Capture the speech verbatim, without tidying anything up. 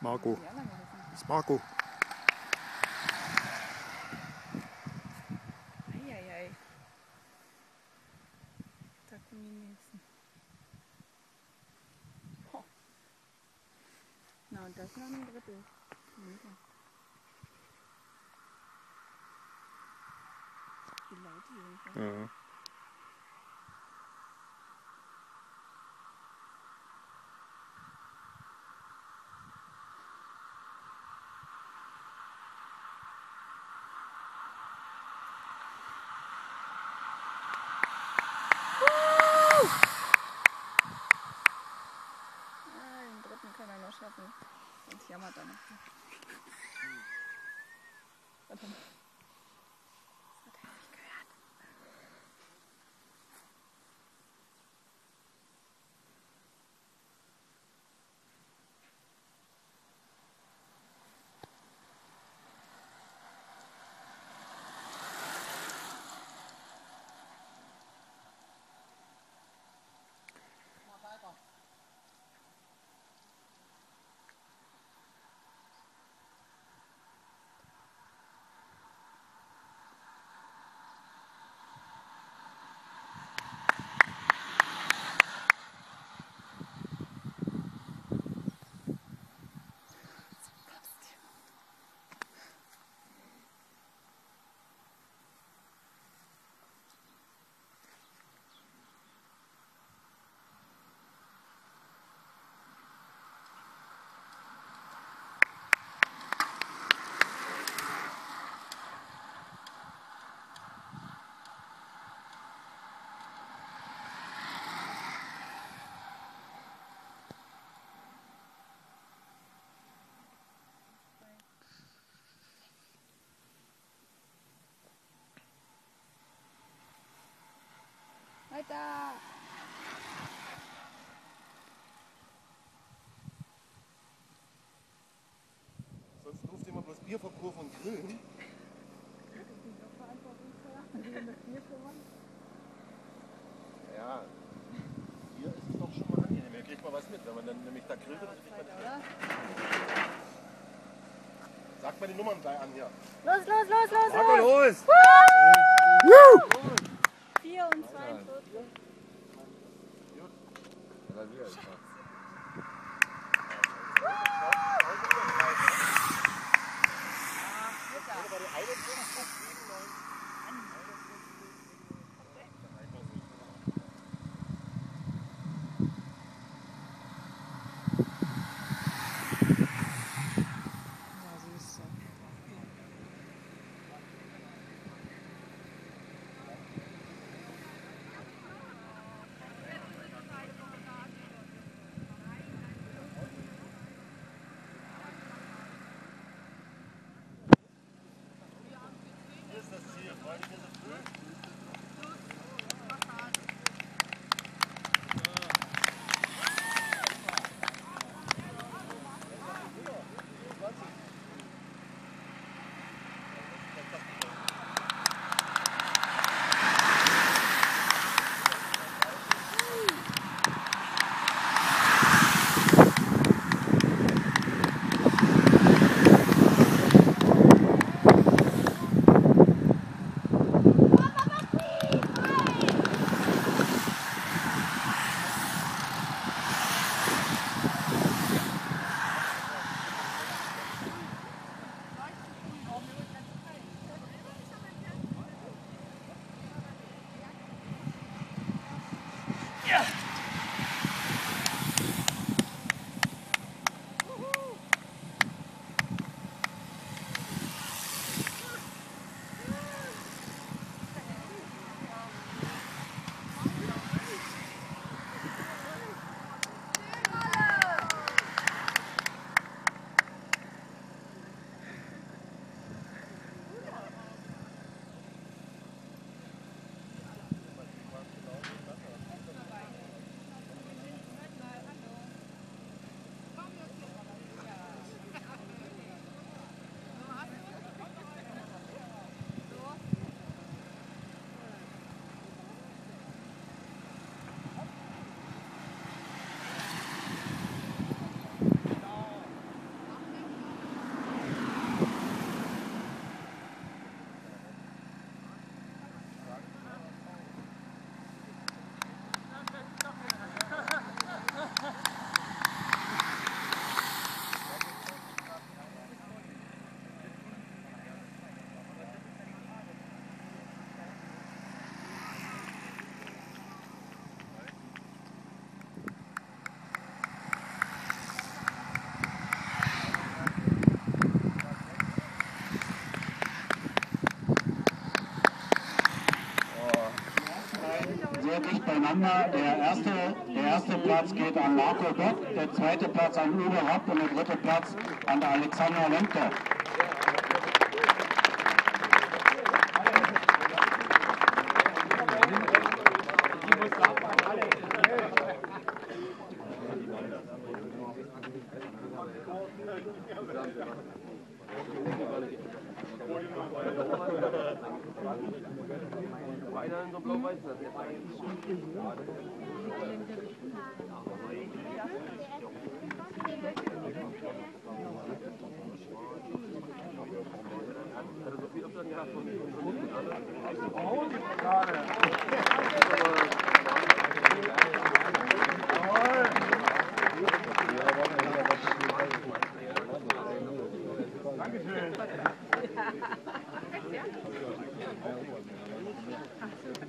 Marco. Das ist Marco. Eieiei. Da kommen die nächsten. Oh. Na und das noch ein Drittel. Wie laut die sind. Ja. Kann er noch schaffen. Sonst jammert er noch. Warte mal. Das hat er nicht gehört. Mal weiter. Weiter! Sonst durfte immer bloß Bier verkaufen und grillen. Das ist nicht auch verantwortungsvoll, wenn das Bier schon mal. Ja, hier ist es doch schon mal angenehm. Hier kriegt man was mit, wenn man dann nämlich da grillt. Ja, Oder kriegt man oder? Sagt mal die Nummern gleich an hier. Los, los, los, los, Marco, los! los! Woo! vier und zweiundvierzig. sehr dicht beieinander. Der erste, der erste Platz geht an Marco Bock, der zweite Platz an Uwe Hopp und der dritte Platz an der Alexander Lemke. Weiter in so blau-weiß. So viel Abstand gehabt von Dankeschön.